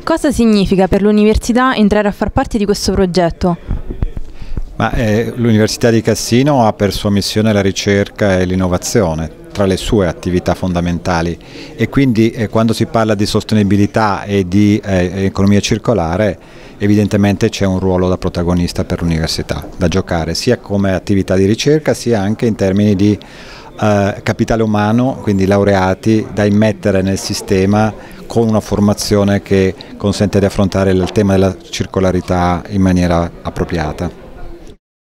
Cosa significa per l'università entrare a far parte di questo progetto? L'Università di Cassino ha per sua missione la ricerca e l'innovazione tra le sue attività fondamentali e quindi quando si parla di sostenibilità e di economia circolare evidentemente c'è un ruolo da protagonista per l'università da giocare sia come attività di ricerca sia anche in termini di capitale umano, quindi laureati da immettere nel sistema con una formazione che consente di affrontare il tema della circolarità in maniera appropriata.